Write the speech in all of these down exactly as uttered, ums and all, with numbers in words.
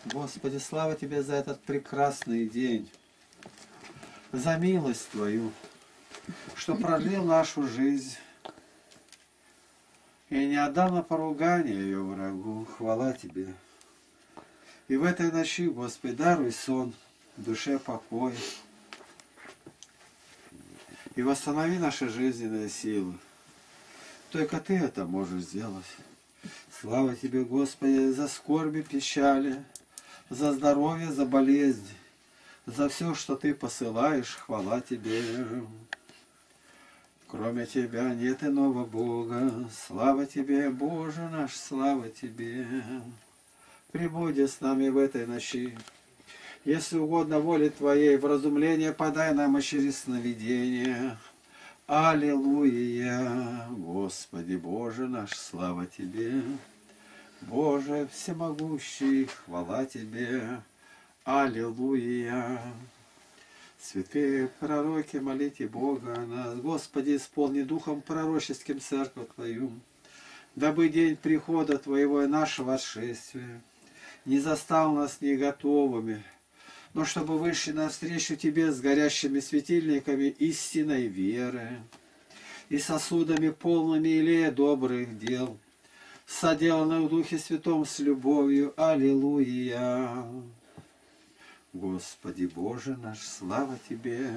Господи, слава Тебе за этот прекрасный день, за милость Твою, что продлил нашу жизнь и не отдал на поругание ее врагу. Хвала Тебе. И в этой ночи, Господи, даруй сон, душе покой и восстанови наши жизненные силы. Только Ты это можешь сделать. Слава Тебе, Господи, за скорби, печали, за здоровье, за болезнь, за все, что Ты посылаешь. Хвала Тебе. Кроме Тебя нет иного Бога. Слава Тебе, Боже наш, слава Тебе. Прибуди с нами в этой ночи. Если угодно воле Твоей, вразумление подай нам и через сновидение. Аллилуйя! Господи Боже наш, слава Тебе! Боже всемогущий, хвала Тебе! Аллилуйя! Святые пророки, молите Бога о нас. Господи, исполни духом пророческим церковь Твою, дабы день прихода Твоего и нашего отшествия не застал нас не готовыми, но чтобы вышли навстречу Тебе с горящими светильниками истинной веры и сосудами полными илея добрых дел, соделанных в Духе Святом с любовью. Аллилуйя! Господи Боже наш, слава Тебе!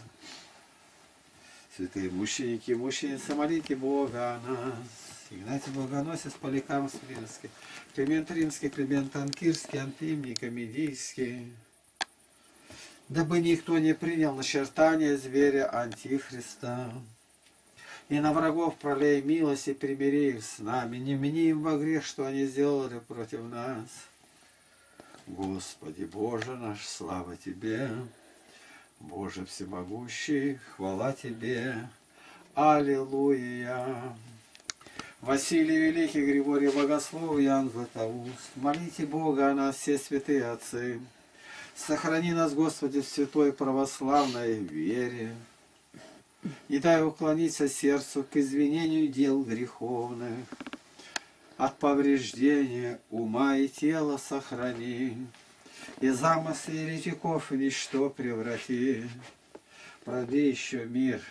Святые мученики и мученицы, молите Бога о нас. Игнатий Богоносец, Поликарп Смирнский, Климент Римский, Климент Анкирский, Антим Никомедийский. Дабы никто не принял начертания зверя Антихриста. И на врагов пролей милость и примири их с нами. Не вмени им во грех, что они сделали против нас. Господи Боже наш, слава Тебе. Боже всемогущий, хвала Тебе. Аллилуйя. Василий Великий, Григорий Богослов, Иоанн Златоуст. Молите Бога о нас, все святые отцы. Сохрани нас, Господи, в святой православной вере. Не дай уклониться сердцу к извинению дел греховных. От повреждения ума и тела сохрани. И замыслы еретиков в ничто преврати. Продли еще мир.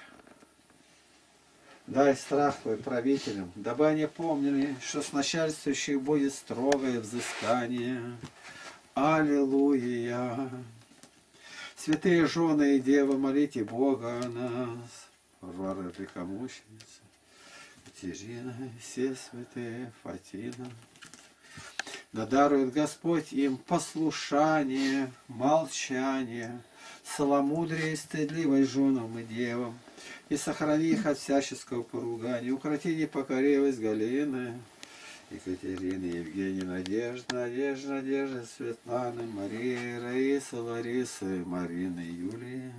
Дай страх Твой правителям, дабы они помнили, что с начальствующих будет строгое взыскание. Аллилуйя! Святые жены и девы, молите Бога о нас. Варвара Великомученица, Катерина, все святые, Фатина. Да дарует Господь им послушание, молчание, целомудрие и стыдливость женам и девам, и сохрани их от всяческого поругания. Укроти непокоривость Галины, Екатерины, Евгения, Надежда, Надежда, Надежда, Светланы, Марии, Раисы, Ларисы, Марины, Юлии.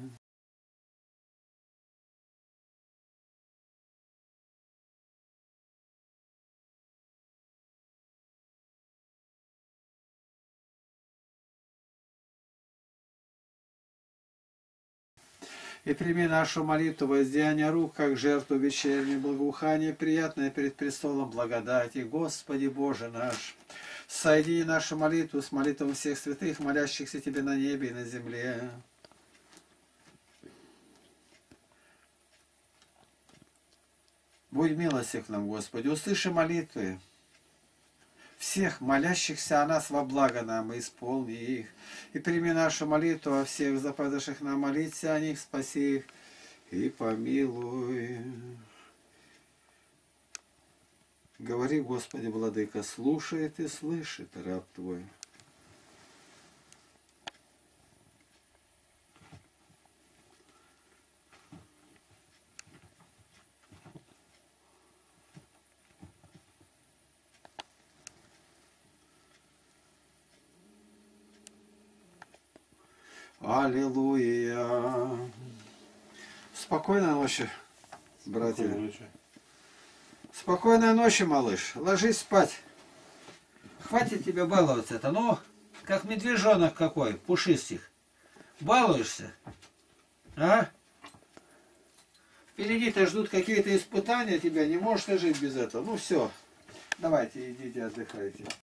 И прими нашу молитву воздеяния рук, как жертву вечерней благоухания, приятное перед престолом благодати. Господи Боже наш, соедини нашу молитву с молитвой всех святых, молящихся Тебе на небе и на земле. Будь милостив к нам, Господи, услыши молитвы всех молящихся о нас во благо нам, и исполни их. И прими нашу молитву о всех заповедавших нам молиться о них, спаси их и помилуй. Говори, Господи, Владыка, слушает и слышит раб Твой. Аллилуйя. Спокойной ночи, братья. Спокойной ночи. Спокойной ночи, малыш. Ложись спать. Хватит тебе баловаться-то. Ну, как медвежонок какой, пушистик. Балуешься? А? Впереди-то ждут какие-то испытания тебя. Не можешь ты жить без этого. Ну все. Давайте, идите, отдыхайте.